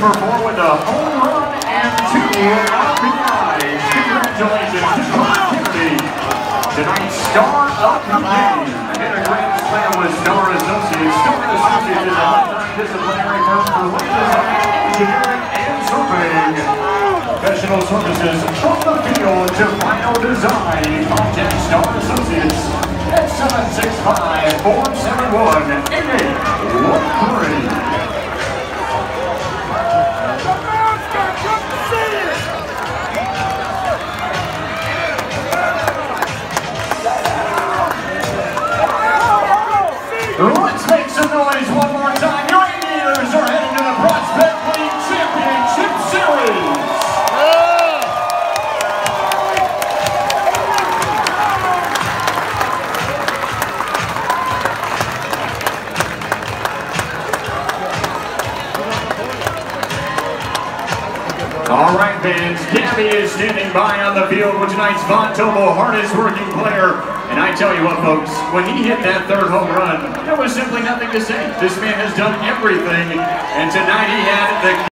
number 4 with a home run and 2 RBIs. Congratulations to Connor Kennedy, tonight's star of the game. And a grand slam with Star Associates. Star Associates is a multidisciplinary firm for land design, engineering, and surveying. Professional services from the field to final design. Contact Star Associates at 765-471-8813. Let's make some noise one more time. Your Aviators are heading to the Prospect League Championship Series. All right, fans, Gabby is standing by on the field with tonight's Von Tobel hardest working player. And I tell you what, folks, when he hit that third home run, there was simply nothing to say. This man has done everything, and tonight he had the